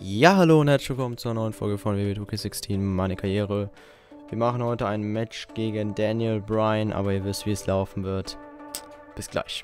Ja, hallo und herzlich willkommen zur neuen Folge von WWE 2K16, meine Karriere. Wir machen heute ein Match gegen Daniel Bryan, aber ihr wisst, wie es laufen wird. Bis gleich.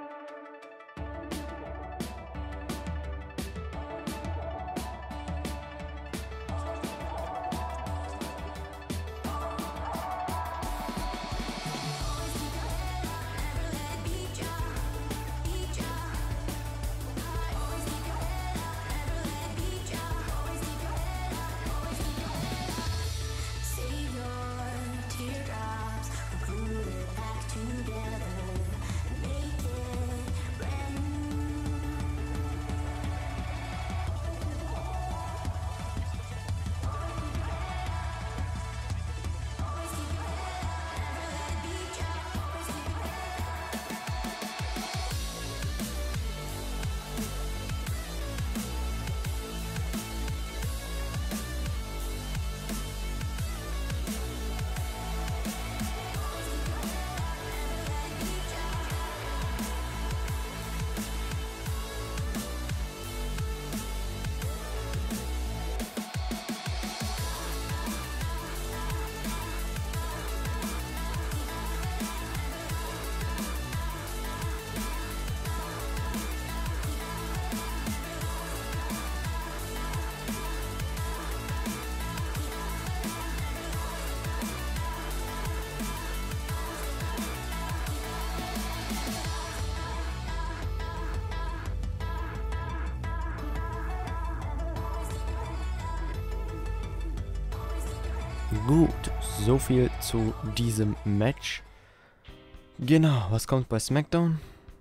Gut, so viel zu diesem Match. Genau, was kommt bei SmackDown?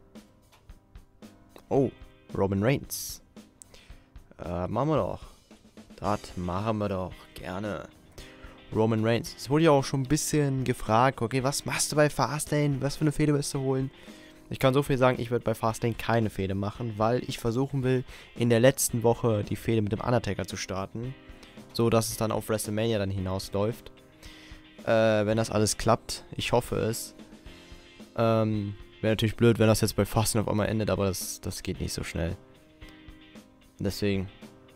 Oh, Roman Reigns. Machen wir doch. Das machen wir doch gerne. Roman Reigns. Es wurde ja auch schon ein bisschen gefragt, okay, was machst du bei Fastlane? Was für eine Fehde willst du holen? Ich kann so viel sagen, ich werde bei Fastlane keine Fehde machen, weil ich versuchen will, in der letzten Woche die Fehde mit dem Undertaker zu starten. So, dass es dann auf WrestleMania dann hinausläuft. Wenn das alles klappt. Ich hoffe es. Wäre natürlich blöd, wenn das jetzt bei Fastlane auf einmal endet, aber das geht nicht so schnell. Deswegen.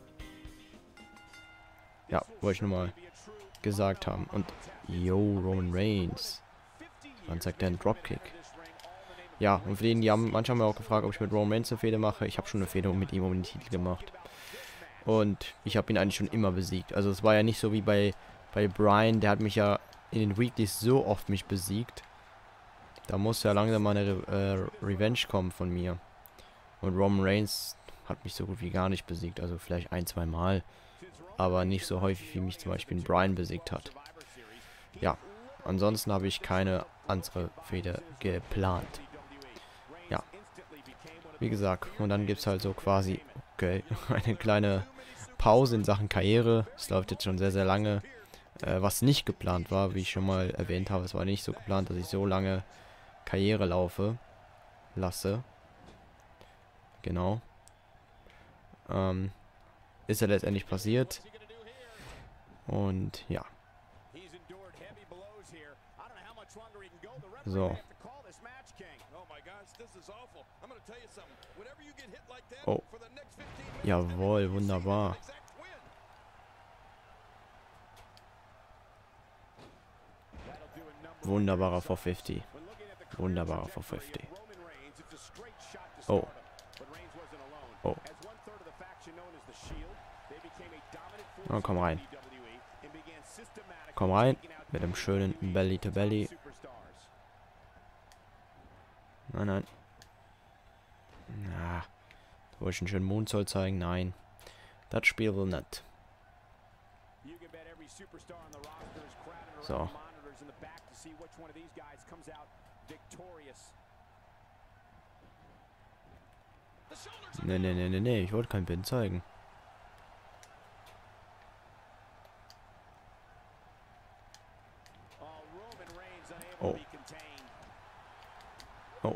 Ja, wollte ich nur mal gesagt haben. Und, yo, Roman Reigns. Wann zeigt der einen Dropkick? Ja, und für den, manche haben mir auch gefragt, ob ich mit Roman Reigns eine Fehde mache. Ich habe schon eine Fehde mit ihm um den Titel gemacht. Und ich habe ihn eigentlich schon immer besiegt. Also es war ja nicht so wie bei Bryan, der hat mich ja in den Weeklies so oft besiegt. Da muss ja langsam mal eine Revenge kommen von mir. Und Roman Reigns hat mich so gut wie gar nicht besiegt. Also vielleicht ein, zwei Mal. Aber nicht so häufig, wie mich zum Beispiel Bryan besiegt hat. Ja, ansonsten habe ich keine andere Fehde geplant. Ja. Wie gesagt, und dann gibt es halt so quasi, okay, eine kleine Pause in Sachen Karriere. Es läuft jetzt schon sehr, sehr lange. Was nicht geplant war, wie ich schon mal erwähnt habe. Es war nicht so geplant, dass ich so lange Karriere lasse. Genau. Ist ja letztendlich passiert. Und ja. So. Oh. Jawohl, wunderbar. Wunderbarer 450. Wunderbarer 450. Oh. Oh. Oh, komm rein. Komm rein. Mit dem schönen Belly to Belly. Nein, nein. Na. Da wollte ich einen schönen Moonsault zeigen. Nein. Das Spiel will nicht. So. Nee. Ich wollte keinen Pin zeigen. Oh. Oh.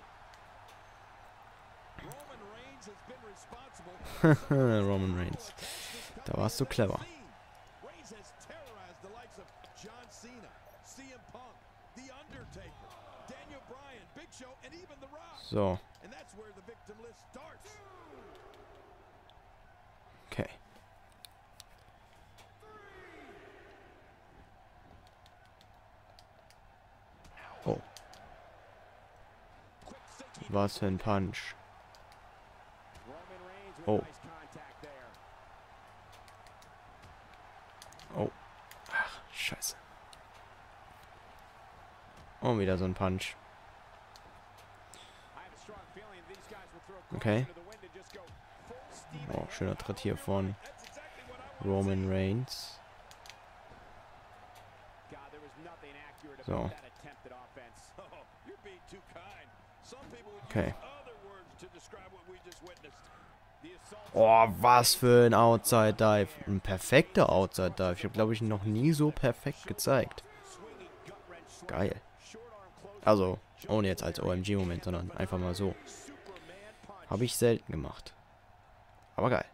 Roman Reigns. Da warst du clever. So. Okay. Was für ein Punch. Oh. Oh. Ach, scheiße. Oh, wieder so ein Punch. Okay. Oh, schöner Tritt hier von Roman Reigns. So. Okay. Oh, was für ein Outside Dive. Ein perfekter Outside Dive. Ich habe, glaube ich, noch nie so perfekt gezeigt. Geil. Also, ohne jetzt als OMG-Moment, sondern einfach mal so. Habe ich selten gemacht. Aber geil.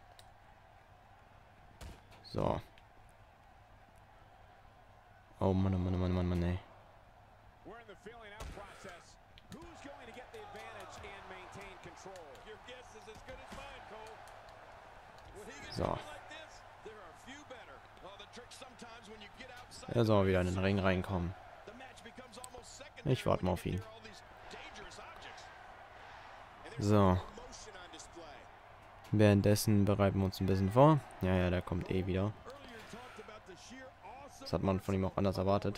So. Oh Mann, oh Mann, oh Mann, oh Mann, Mann, ey. So. Er soll wieder in den Ring reinkommen. Ich warte mal auf ihn. So. Währenddessen bereiten wir uns ein bisschen vor. Ja, der kommt eh wieder. Das hat man von ihm auch anders erwartet.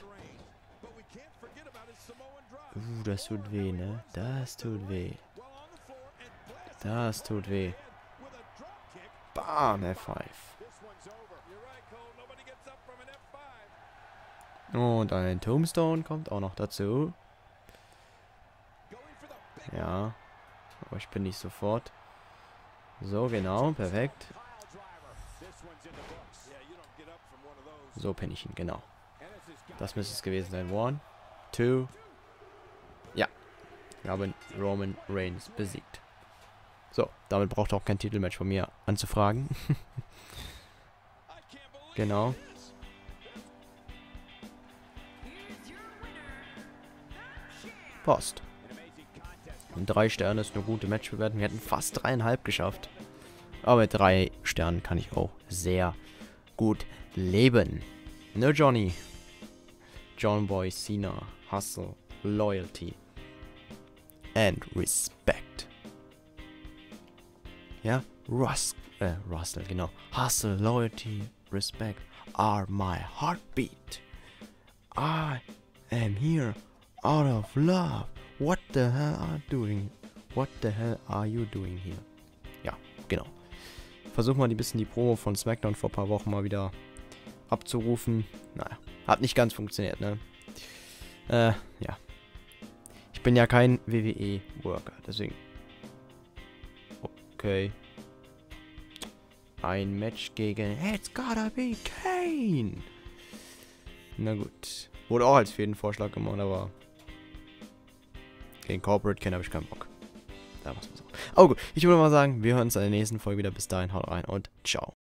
Das tut weh, ne? Das tut weh. Das tut weh. Bam, F5. Und ein Tombstone kommt auch noch dazu. Ja. Aber ich bin nicht sofort. So, genau. Perfekt. So penne ich ihn, genau. Das müsste es gewesen sein. 1, 2. Ja. Wir haben Roman Reigns besiegt. So, damit braucht er auch kein Titelmatch von mir anzufragen. Genau. Post. Und 3 Sterne ist eine gute Matchbewertung. Wir hätten fast 3,5 geschafft. Aber mit 3 Sternen kann ich auch sehr gut leben. Ne, Johnny? John Boy Cena. Hustle, Loyalty and Respect. Ja? Russell, genau. Hustle, Loyalty, Respect are my heartbeat. I am here out of love. What the hell are you doing? What the hell are you doing here? Ja, genau. Versuchen wir ein bisschen die Promo von SmackDown vor ein paar Wochen mal wieder abzurufen. Naja, hat nicht ganz funktioniert, ne? Ja. Ich bin ja kein WWE-Worker, deswegen. Okay. Ein Match gegen It's Gotta Be Kane. Na gut. Wurde auch als Fädenvorschlag gemacht, aber gegen Corporate Kane habe ich keinen Bock. Da muss man so. Oh gut, ich würde mal sagen, wir hören uns in der nächsten Folge wieder. Bis dahin, haut rein und ciao.